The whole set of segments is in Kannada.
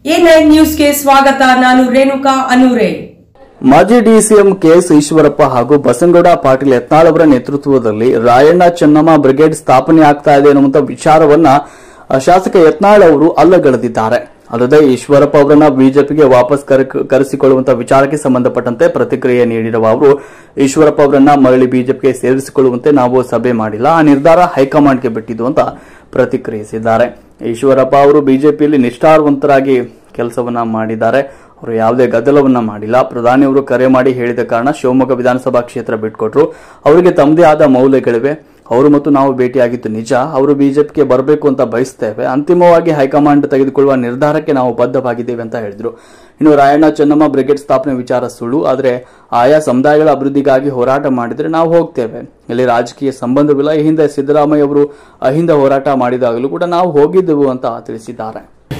A9 ನ್ಯೂಸ್ಗೆ ಸ್ವಾಗತ. ನಾನು ರೇಣುಕಾ ಅನೂರೆ. ಮಾಜಿ ಡಿಸಿಎಂ ಕೆಎಸ್ ಈಶ್ವರಪ್ಪ ಹಾಗೂ ಬಸನಗೌಡ ಪಾಟೀಲ್ ಯತ್ನಾಳ್ ಅವರ ನೇತೃತ್ವದಲ್ಲಿ ರಾಯಣ್ಣ ಚೆನ್ನಮ್ಮ ಬ್ರಿಗೇಡ್ ಸ್ಥಾಪನೆ ಆಗ್ತಾ ಇದೆ ಎನ್ನುವಂತ ವಿಚಾರವನ್ನ ಶಾಸಕ ಯತ್ನಾಳ್ ಅವರು ಅಲ್ಲಗಳೆದಿದ್ದಾರೆ. ಅಲ್ಲದೆ ಈಶ್ವರಪ್ಪ ಅವರನ್ನ ಬಿಜೆಪಿಗೆ ವಾಪಸ್ ಕರೆಸಿಕೊಳ್ಳುವಂತಹ ವಿಚಾರಕ್ಕೆ ಸಂಬಂಧಪಟ್ಟಂತೆ ಪ್ರತಿಕ್ರಿಯೆ ನೀಡಿರುವ ಅವರು, ಈಶ್ವರಪ್ಪ ಅವರನ್ನ ಮರಳಿ ಬಿಜೆಪಿಗೆ ಸೇರಿಸಿಕೊಳ್ಳುವಂತೆ ನಾವು ಸಭೆ ಮಾಡಿಲ್ಲ, ಆ ನಿರ್ಧಾರ ಹೈಕಮಾಂಡ್ಗೆ ಬಿಟ್ಟಿದ್ದು ಅಂತ ಪ್ರತಿಕ್ರಿಯಿಸಿದ್ದಾರೆ. ಈಶ್ವರಪ್ಪ ಅವರು ಬಿಜೆಪಿಯಲ್ಲಿ ನಿಷ್ಠಾವಂತರಾಗಿ ಕೆಲಸವನ್ನ ಮಾಡಿದ್ದಾರೆ. ಅವರು ಯಾವುದೇ ಗದ್ದಲವನ್ನ ಮಾಡಿಲ್ಲ. ಪ್ರಧಾನಿಯವರು ಕರೆ ಮಾಡಿ ಹೇಳಿದ ಕಾರಣ ಶಿವಮೊಗ್ಗ ವಿಧಾನಸಭಾ ಕ್ಷೇತ್ರ ಬಿಟ್ಕೊಟ್ರು. ಅವರಿಗೆ ತಮ್ಮದೇ ಆದ ಮೌಲ್ಯಗಳಿವೆ. ಅವರು ಮತ್ತು ನಾವು ಭೇಟಿಯಾಗಿದ್ದು ನಿಜ. ಅವರು ಬಿಜೆಪಿಗೆ ಬರಬೇಕು ಅಂತ ಬಯಸ್ತೇವೆ. ಅಂತಿಮವಾಗಿ ಹೈಕಮಾಂಡ್ ತೆಗೆದುಕೊಳ್ಳುವ ನಿರ್ಧಾರಕ್ಕೆ ನಾವು ಬದ್ಧವಾಗಿದ್ದೇವೆ ಅಂತ ಹೇಳಿದ್ರು. ಇನ್ನು ರಾಯಣ್ಣ ಚೆನ್ನಮ್ಮ ಬ್ರಿಗೇಡ್ ಸ್ಥಾಪನೆ ವಿಚಾರ ಸುಳ್ಳು, ಆದರೆ ಆಯಾ ಸಮುದಾಯಗಳ ಅಭಿವೃದ್ಧಿಗಾಗಿ ಹೋರಾಟ ಮಾಡಿದ್ರೆ ನಾವು ಹೋಗ್ತೇವೆ. ಇಲ್ಲಿ ರಾಜಕೀಯ ಸಂಬಂಧವಿಲ್ಲ. ಈ ಹಿಂದೆ ಸಿದ್ದರಾಮಯ್ಯ ಅವರು ಅಹಿಂದ ಹೋರಾಟ ಮಾಡಿದಾಗಲೂ ಕೂಡ ನಾವು ಹೋಗಿದ್ದೆವು ಅಂತ ತಿಳಿಸಿದ್ದಾರೆ.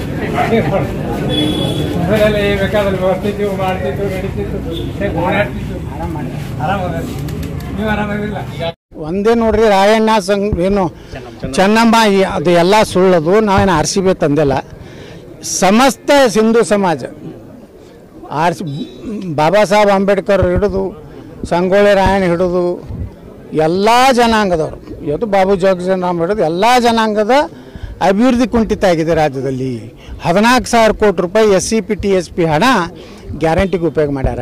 ಒಂದೇ ನೋಡ್ರಿ, ರಾಯಣ್ಣ ಏನು ಚೆನ್ನಮ್ಮ ಅದು ಎಲ್ಲ ಸುಳ್ಳದು. ನಾವೇನು RCB ತಂದಿಲ್ಲ. ಸಮಸ್ತ ಹಿಂದೂ ಸಮಾಜ ಬಾಬಾ ಸಾಹೇಬ್ ಅಂಬೇಡ್ಕರ್ ಹಿಡಿದು ಸಂಗೊಳ್ಳಿ ರಾಯಣ್ಣ ಹಿಡಿದು ಎಲ್ಲ ಜನಾಂಗದವರು, ಇವತ್ತು ಬಾಬು ಜಗಜೀವನರಾಮ್ ಹಿಡಿದು ಎಲ್ಲ ಜನಾಂಗದ ಅಭಿವೃದ್ಧಿ ಕುಂಠಿತ ಆಗಿದೆ ರಾಜ್ಯದಲ್ಲಿ. 14,000 ಕೋಟಿ ರೂಪಾಯಿ SCP TSP ಹಣ ಗ್ಯಾರಂಟಿಗೆ ಉಪಯೋಗ ಮಾಡ್ಯಾರ.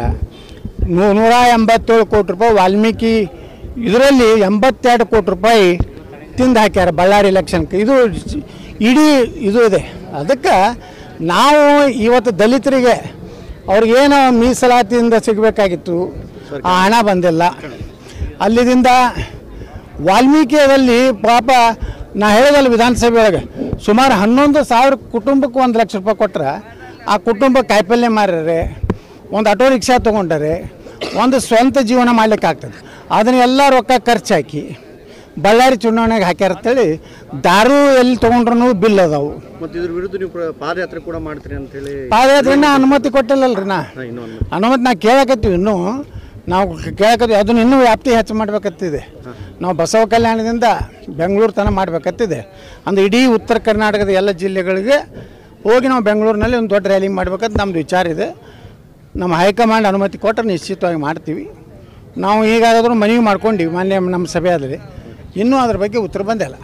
187 ಕೋಟಿ ರೂಪಾಯಿ ವಾಲ್ಮೀಕಿ ಇದರಲ್ಲಿ 82 ಕೋಟಿ ರೂಪಾಯಿ ತಿಂದು ಹಾಕ್ಯಾರ ಬಳ್ಳಾರಿ ಎಲೆಕ್ಷನ್ಗೆ. ಇದು ಇಡೀ ಇದು ಇದೆ. ಅದಕ್ಕೆ ನಾವು ಇವತ್ತು ದಲಿತರಿಗೆ ಅವ್ರಿಗೇನು ಮೀಸಲಾತಿಯಿಂದ ಸಿಗಬೇಕಾಗಿತ್ತು, ಆ ಹಣ ಬಂದಿಲ್ಲ. ಅಲ್ಲಿದಿಂದ ವಾಲ್ಮೀಕಿಯಲ್ಲಿ ಪಾಪ ನಾ ಹೇಳಿದಲ್ಲ, ವಿಧಾನಸಭೆ ಒಳಗೆ ಸುಮಾರು 11,000 ಕುಟುಂಬಕ್ಕೆ 1 ಲಕ್ಷ ರೂಪಾಯಿ ಕೊಟ್ಟರೆ ಆ ಕುಟುಂಬ ಕಾಯಿಪಲ್ಯ ಮಾರ್ಯಾರೆ, ಒಂದು ಆಟೋ ರಿಕ್ಷಾ ತೊಗೊಂಡಾರೆ, ಒಂದು ಸ್ವಂತ ಜೀವನ ಮಾಡ್ಲಿಕ್ಕೆ ಆಗ್ತದೆ. ಅದನ್ನೆಲ್ಲ ರೊಕ್ಕ ಖರ್ಚು ಹಾಕಿ ಬಳ್ಳಾರಿ ಚುನಾವಣೆಗೆ ಹಾಕ್ಯಾರಂತೇಳಿ ದಾರು ಎಲ್ಲಿ ತೊಗೊಂಡ್ರು ಬಿಲ್ ಅದಾವು. ಮತ್ತು ಇದ್ರ ವಿರುದ್ಧ ನೀವು ಪಾದಯಾತ್ರೆ ಕೂಡ ಮಾಡ್ತೀರಿ ಅಂತೇಳಿ. ಪಾದಯಾತ್ರೆನ ಅನುಮತಿ ಕೊಟ್ಟಿಲ್ಲಲ್ರಿ. ಅನುಮತಿ ನಾ ಕೇಳಕತ್ತೀವಿ, ಇನ್ನೂ ನಾವು ಕೇಳಕತ್ತೀವಿ. ಅದನ್ನು ಇನ್ನೂ ವ್ಯಾಪ್ತಿ ಹೆಚ್ಚು ಮಾಡ್ಬೇಕತ್ತಿದೆ. ನಾವು ಬಸವ ಕಲ್ಯಾಣದಿಂದ ಬೆಂಗಳೂರು ತನಕ ಮಾಡ್ಬೇಕತ್ತಿದೆ. ಅಂದರೆ ಇಡೀ ಉತ್ತರ ಕರ್ನಾಟಕದ ಎಲ್ಲ ಜಿಲ್ಲೆಗಳಿಗೆ ಹೋಗಿ ನಾವು ಬೆಂಗಳೂರಿನಲ್ಲಿ ಒಂದು ದೊಡ್ಡ ರ್ಯಾಲಿ ಮಾಡ್ಬೇಕಂತ ನಮ್ಮದು ವಿಚಾರ ಇದೆ. ನಮ್ಮ ಹೈಕಮಾಂಡ್ ಅನುಮತಿ ಕೊಟ್ಟರೆ ನಿಶ್ಚಿತವಾಗಿ ಮಾಡ್ತೀವಿ. ನಾವು ಈಗಾದರೂ ಮನವಿ ಮಾಡ್ಕೊಂಡಿವಿ ಮಾನ್ಯ ನಮ್ಮ ಸಭೆಯಾದರೆ, ಇನ್ನೂ ಅದ್ರ ಬಗ್ಗೆ ಉತ್ತರ ಬಂದಿಲ್ಲ.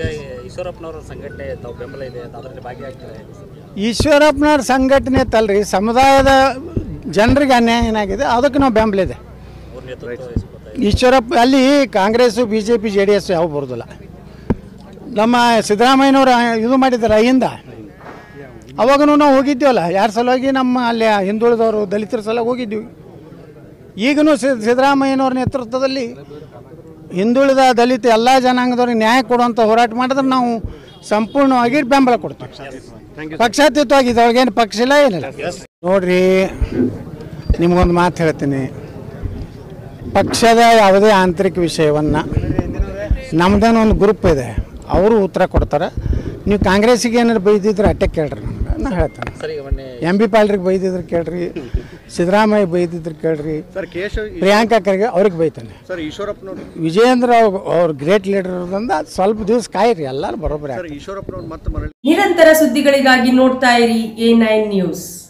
ಈಶ್ವರಪ್ಪನವ್ರ ಸಂಘಟನೆ ತಲ್ರಿ, ಸಮುದಾಯದ ಜನರಿಗೆ ಅನ್ಯಾಯ ಏನಾಗಿದೆ ಅದಕ್ಕೆ ನಾವು ಬೆಂಬಲ ಇದೆ. ಈಶ್ವರಪ್ಪ ಅಲ್ಲಿ ಕಾಂಗ್ರೆಸ್ಸು BJP JDS ಯಾವ ಬರೋದಿಲ್ಲ. ನಮ್ಮ ಸಿದ್ದರಾಮಯ್ಯನವರು ಇದು ಮಾಡಿದ್ದಾರೆ ಅಹಿಂದ, ಅವಾಗೂ ನಾವು ಹೋಗಿದ್ದೀವಲ್ಲ. ಯಾರ ಸಲುವಾಗಿ? ನಮ್ಮ ಅಲ್ಲಿ ಹಿಂದುಳಿದವರು ದಲಿತರ ಸಲುವಾಗಿ ಹೋಗಿದ್ದೀವಿ. ಈಗಲೂ ಸಿದ್ದರಾಮಯ್ಯನವ್ರ ನೇತೃತ್ವದಲ್ಲಿ ಹಿಂದುಳಿದ ದಲಿತ ಎಲ್ಲ ಜನಾಂಗದವ್ರಿಗೆ ನ್ಯಾಯ ಕೊಡುವಂಥ ಹೋರಾಟ ಮಾಡಿದ್ರೆ ನಾವು ಸಂಪೂರ್ಣವಾಗಿ ಬೆಂಬಲ ಕೊಡ್ತೀವಿ. ಪಕ್ಷಾತೀತವಾಗಿ ಇದ್ರೊಳಗೇನು ಪಕ್ಷ ಇಲ್ಲ, ಏನಿಲ್ಲ. ನೋಡ್ರಿ, ನಿಮಗೊಂದು ಮಾತು ಹೇಳ್ತೀನಿ. ಪಕ್ಷದ ಯಾವುದೇ ಆಂತರಿಕ ವಿಷಯವನ್ನು ನಮ್ದೇನೋ ಒಂದು ಗ್ರೂಪ್ ಇದೆ, ಅವರು ಉತ್ತರ ಕೊಡ್ತಾರೆ. ನೀವು ಕಾಂಗ್ರೆಸ್ಸಿಗೆ ಏನಾರು ಬೈದಿದ್ರೆ ಅಟ್ಟೆ ಕೇಳ್ರಿ. ನಾ ಹೇಳ್ತೇನೆ, MB ಪಾಲ್ರಿಗೆ ಬೈದಿದ್ರೆ ಕೇಳ್ರಿ, ಸಿದ್ದರಾಮಯ್ಯ ಬೈದಿದ್ರೆ ಕೇಳ್ರಿ, ಪ್ರಿಯಾಂಕಾ ಖರ್ಗೆ ಅವ್ರಿಗೆ ಬೈತಾನೆ. ವಿಜಯೇಂದ್ರ ಅವ್ರ ಗ್ರೇಟ್ ಲೀಡರ್ ಇರೋದ್ರಿಂದ ಸ್ವಲ್ಪ ದಿವಸ ಕಾಯಿರಿ, ಎಲ್ಲರೂ ಬರೋಬ್ಬರಿ. ನಿರಂತರ ಸುದ್ದಿಗಳಿಗಾಗಿ ನೋಡ್ತಾ ಇರಿ A9 ನ್ಯೂಸ್.